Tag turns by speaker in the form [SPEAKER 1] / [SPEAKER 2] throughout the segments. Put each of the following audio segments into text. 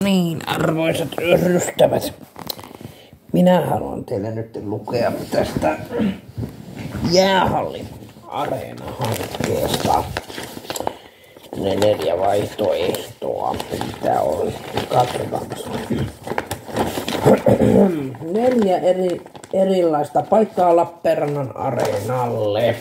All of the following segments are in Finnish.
[SPEAKER 1] Niin, arvoisat ystävät, minä haluan teille nyt lukea tästä Jäähalli Areena-hankkeesta ne 4 vaihtoehtoa, mitä on. Katsotaan. 4 erilaista paikkaa Lappeenrannan areenalle.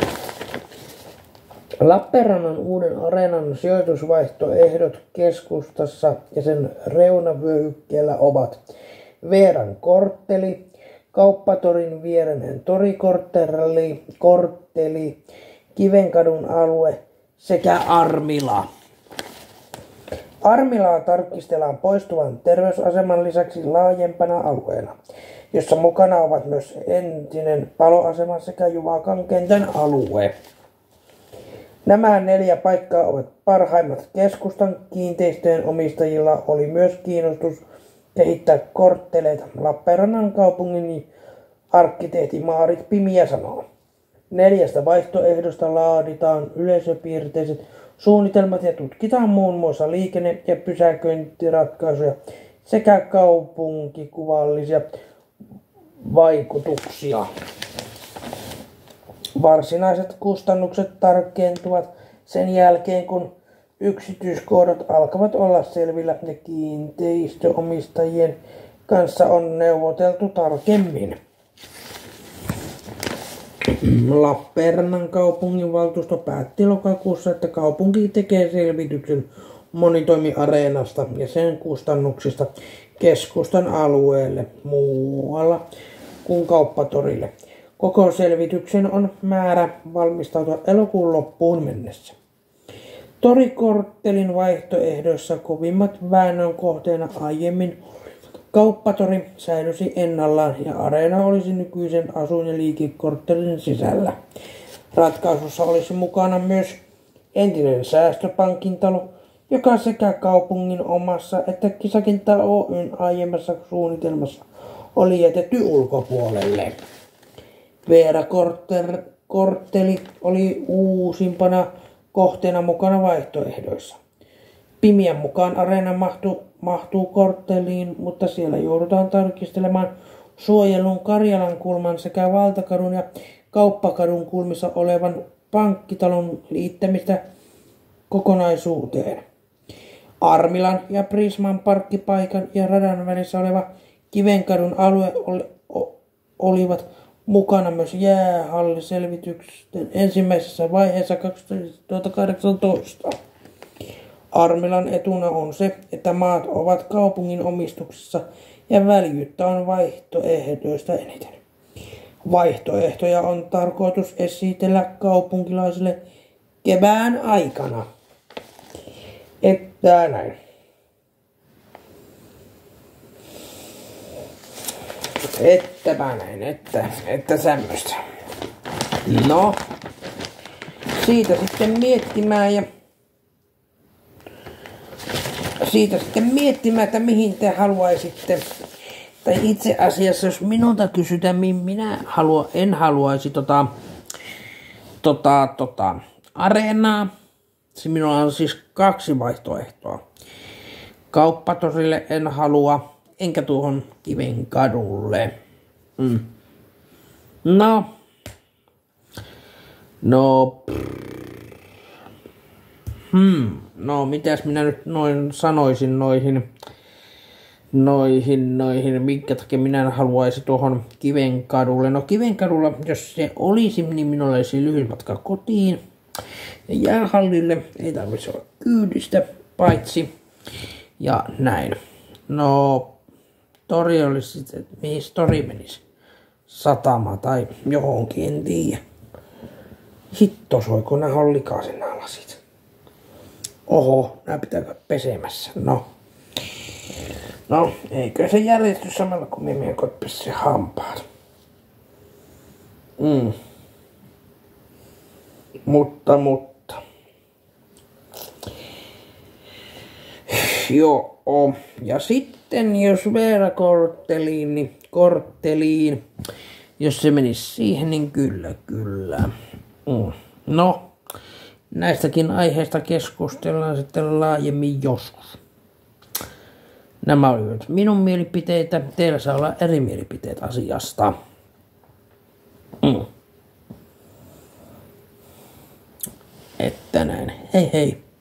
[SPEAKER 1] Lappeenrannan uuden areenan sijoitusvaihtoehdot keskustassa ja sen reunavyöhykkeellä ovat Veeran kortteli, Kauppatorin viereinen torikortteli, Kivenkadun alue sekä Armila. Armilaa tarkistellaan poistuvan terveysaseman lisäksi laajempana alueena, jossa mukana ovat myös entinen paloasema sekä Juvakan kentän alue. Nämä 4 paikkaa ovat parhaimmat. Keskustan kiinteistöjen omistajilla oli myös kiinnostus kehittää kortteleita. Lappeenrannan kaupungin arkkitehti Maarit Pimiä sanoo. 4 vaihtoehdosta laaditaan yleisöpiirteiset suunnitelmat ja tutkitaan muun muassa liikenne- ja pysäköintiratkaisuja sekä kaupunkikuvallisia vaikutuksia. Varsinaiset kustannukset tarkentuvat sen jälkeen, kun yksityiskohdat alkavat olla selvillä ja kiinteistöomistajien kanssa on neuvoteltu tarkemmin. Lappeenrannan kaupunginvaltuusto päätti lokakuussa, että kaupunki tekee selvityksen monitoimiareenasta ja sen kustannuksista keskustan alueelle muualla kuin Kauppatorille. Koko selvityksen on määrä valmistautua elokuun loppuun mennessä. Torikorttelin vaihtoehdoissa kovimmat väännön kohteena aiemmin Kauppatori säilyisi ennallaan ja areena olisi nykyisen asuin- ja liikekorttelin sisällä. Ratkaisussa olisi mukana myös entinen Säästöpankin talo, joka sekä kaupungin omassa että Kisakenttä Oyn aiemmassa suunnitelmassa oli jätetty ulkopuolelle. Veera-kortteli oli uusimpana kohteena mukana vaihtoehdoissa. Pimiän mukaan areena mahtuu kortteliin, mutta siellä joudutaan tarkistelemaan suojelun Karjalan kulman sekä Valtakadun ja Kauppakadun kulmissa olevan pankkitalon liittämistä kokonaisuuteen. Armilan ja Prisman parkkipaikan ja radan välissä oleva Kivenkadun alue olivat mukana myös jäähalliselvitysten ensimmäisessä vaiheessa 2018. Armilan etuna on se, että maat ovat kaupungin omistuksessa ja väljyyttä on vaihtoehdoista eniten. Vaihtoehtoja on tarkoitus esitellä kaupunkilaisille kevään aikana. Että näin. Että semmoista. No, siitä sitten miettimään, että mihin te haluaisitte. Tai itse asiassa, jos minulta kysytään, mihin minä en haluaisi areenaa. Minulla on siis 2 vaihtoehtoa. Kauppatorille en halua, enkä tuohon Kivenkadulle. No, mitäs minä nyt noin sanoisin minkä takia minä haluaisin tuohon Kivenkadulle. No Kivenkadulla, jos se olisi, niin minulla olisi lyhyt matka kotiin. Ja jäähallille ei tarvitse olla kyydistä, paitsi ja näin. No, tori olisi sitten, mihin tori menisi? Satama tai johonkin, en tiedä. Hitto soiko nää on likaisen nää lasit. Oho, nää pitää käydä pesemässä. No, eikö se järjestys samalla kun me meidän koipessa hampaat. Mutta. Joo. Ja sitten jos Veera-kortteliin, jos se menisi siihen, niin kyllä. No, näistäkin aiheista keskustellaan sitten laajemmin joskus. Nämä olivat minun mielipiteitä. Teillä saa olla eri mielipiteet asiasta. Että näin. Hei hei.